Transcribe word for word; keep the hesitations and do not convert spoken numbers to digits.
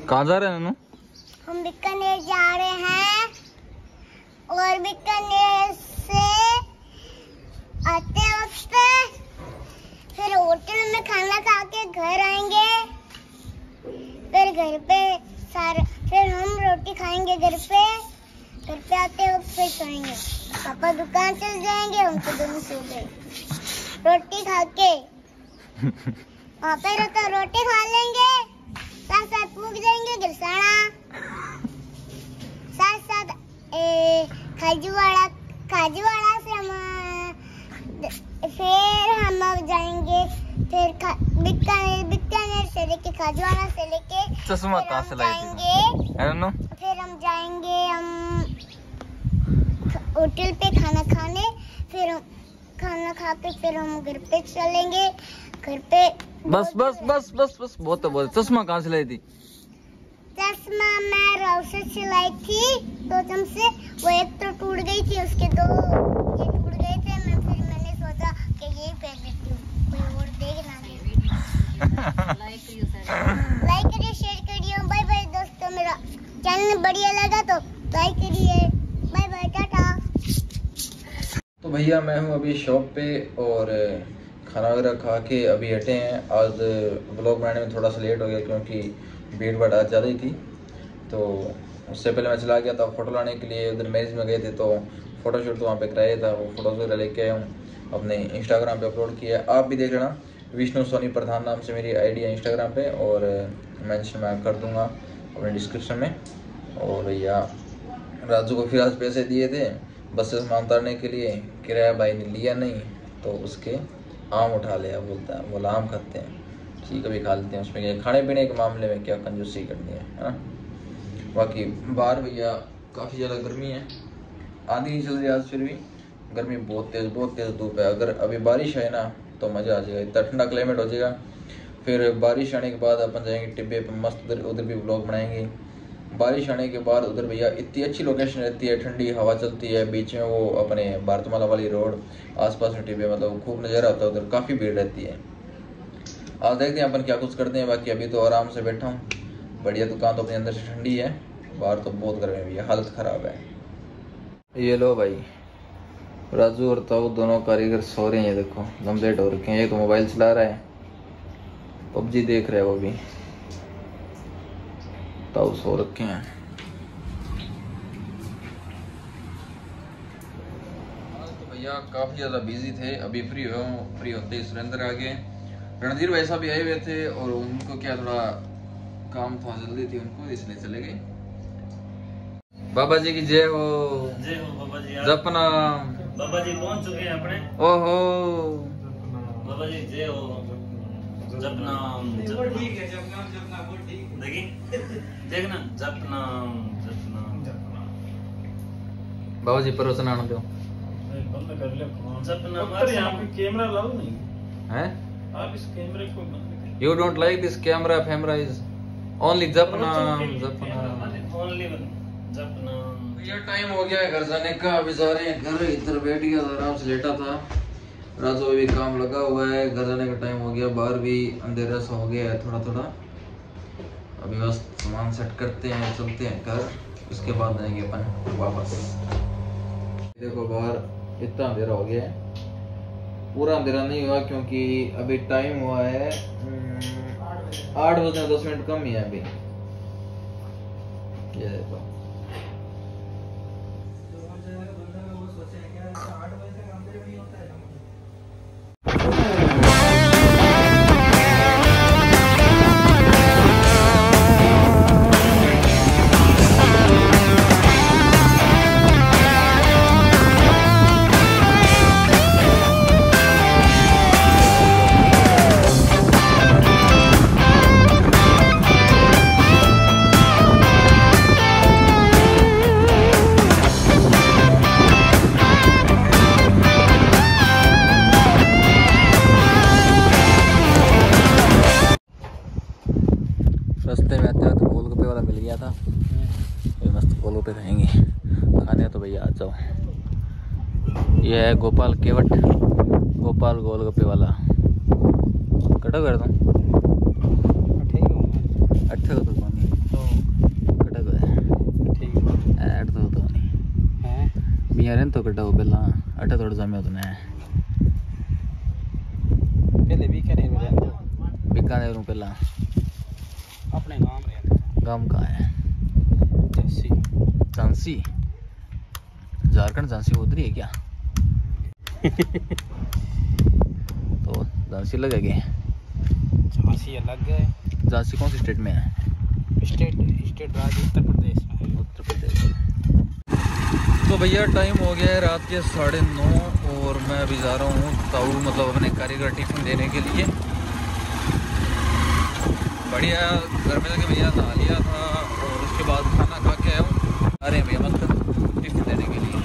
कहाँ जा रहे हैं नन्नू? हम बीकानेर जा रहे हैं और बीकानेर से आते वक्त फिर होटल में खाना खा के घर आएंगे। फिर घर पे सारा फिर हम रोटी खाएंगे घर पे। घर पे आते वक्त फिर सोएंगे। पापा दुकान चल जाएंगे, हम तो दोनों सो गए रोटी खा के। वहाँ पे रहता रोटी खा लेंगे, साथ साथ पूछ जाएंगे गिरसाना, साथ साथ खाजूवाड़ा खाजूवाड़ा से हम फिर हम अब जाएंगे फिर बीकानेर बीकानेर से लेके खाजूवाड़ा से लेके चश्मा कहाँ से लाएंगे? फिर हम जाएंगे हम होटल पे खाना खाने। फिर हम खाना खा के फिर हम घर पे चलेंगे। घर पे बस बस बस बस बस बहुत बहुत। चश्मा कहाँ से लाई थी? चश्मा मैं रोशर से लाई थी दो चमचे। वो एक तो टूट गई थी, उसके दो ये टूट गए थे। मैं फिर मैंने सोचा कि यही पहन लेती हूँ, कोई और देख ना ले। लाइक करिए, शेयर करिए। बाय बाय दोस्तों। मेरा चैनल बढ़िया लगा तो लाइक करिए। Bye bye, tata. तो भैया मैं हूँ अभी शॉप पे और खाना वगैरह खा के अभी हटे हैं। आज ब्लॉग बनाने में थोड़ा सा लेट हो गया क्योंकि भीड़ भाड़ आज ज़्यादा ही थी। तो उससे पहले मैं चला गया था फ़ोटो लाने के लिए। उधर मैरिज में गए थे तो फ़ोटोशूट तो वहाँ पे कराया था। वो फ़ोटोज़ वगैरह लेके आया हूँ, अपने इंस्टाग्राम पे अपलोड किया है। आप भी देख लेना, विष्णु सोनी प्रधान नाम से मेरी आईडी है इंस्टाग्राम पे और मेंशन मैं कर दूँगा अपने डिस्क्रिप्शन में। और भैया राजू को फिर आज पैसे दिए थे बस से सामान उतारने के लिए, किराया भाई ने लिया नहीं तो उसके आम उठा लिया। बोलता है बोला आम खाते हैं, ठीक है भी खा लेते हैं। उसमें क्या खाने पीने के मामले में क्या कंजूसी करनी है, है ना। बाकी बाहर भैया काफ़ी ज़्यादा गर्मी है, आंधी नहीं चल रही आज, फिर भी गर्मी बहुत तेज़ बहुत तेज़ धूप है। अगर अभी बारिश है ना तो मज़ा आ जाएगा, इतना ठंडा क्लाइमेट हो जाएगा। फिर बारिश आने के बाद अपन जाएंगे टिब्बे पर, मस्त उधर उधर भी ब्लॉग बनाएंगे। बारिश आने के बाद उधर भैया इतनी अच्छी लोकेशन रहती है, ठंडी हवा चलती है, बीच में वो अपने भारतमाला वाली रोड, आसपास में टिब्बे, मतलब खूब नज़ारा होता है उधर, काफ़ी भीड़ रहती है। आज देखते हैं अपन क्या कुछ करते हैं। बाकी अभी तो आराम से बैठा हूँ, बढ़िया। दुकान तो अपने अंदर से ठंडी है, बाहर तो बहुत गर्मी है भैया, हालत ख़राब है। ये लो भाई, राजू और ताऊ दोनों कारीगर सो रहे हैं। देखो दम लेट हो रखे हैं। ये तो मोबाइल चला रहा है, पबजी देख रहे हैं वो भी। ताऊ सो रखे हैं। तो भैया काफ़ी ज़्यादा बिजी थे, अभी फ्री हो फ्री होते ही सुरेंद्र आ गए। रणधीर भाई साहब भी आए हुए थे और उनको क्या थोड़ा काम था, जल्दी थी उनको, इसलिए चले गए। बाबा जी की जय हो। जय हो बाबा जी। जपना बाबा जी पहुंच चुके हैं अपने। ओहो बाबा जी जय हो। जपना ठीक है, जपना जपना वो ठीक। देखिए देखना, जपना जपना जपना। बाबा जी प्रवचन आने दो। बंद कर ले फोन। जपना अरे यहाँ पे कैमरा लाओ नहीं हैं? आप इस कैमरे को बंद कर। You don't like this camera? Camera is only जपना जपना। ओनली जपना। भैया टाइम हो गया है घर जाने का, अभी जा रहे हैं घर। इधर बैठ गया था, आराम से लेटा था। राजू भी काम लगा हुआ है, घर जाने का टाइम हो गया। बाहर भी अंधेरा सा हो गया है थोड़ा थोड़ा। अभी बस सामान सेट करते हैं, चलते हैं घर, उसके बाद जाएंगे अपन वापस। देखो बाहर इतना अंधेरा हो गया है, पूरा अंधेरा नहीं हुआ क्योंकि अभी टाइम हुआ है आठ बजे दस मिनट कम ही है अभी। ये देखो रास्ते में आते तो गोलगप्पे वाला मिल गया था, ये मस्त गोलगप्पे खाएंगे। खाने तो भैया आ जाओ। ये है गोपाल केवट, गोपाल गोलगप्पे वाला। कटो कर दो अट्ठे रुपये पानी। मेहनत तो कटा हो पहला अटा थोड़ा जमे होता है पहले बीकानेर में रहता बीकानेर में पहला अपने गांव में गांव कहाँ है झांसी झांसी झारखंड झांसी उधर ही है क्या तो झांसी लगेगी झांसी अलग है झांसी कौन सी स्टेट में है स्टेट स्टेट राज्य उत्तर प्रदेश में है उत्तर प्रदेश में। तो भैया टाइम हो गया है रात के साढ़े नौ और मैं अभी जा रहा हूँ ताऊ मतलब अपने कारीगर टिफिन देने के लिए। बढ़िया घर में जाके भैया नहा लिया था और उसके बाद खाना खा के आया हूँ। अरे भैया मतलब टिफिन देने के लिए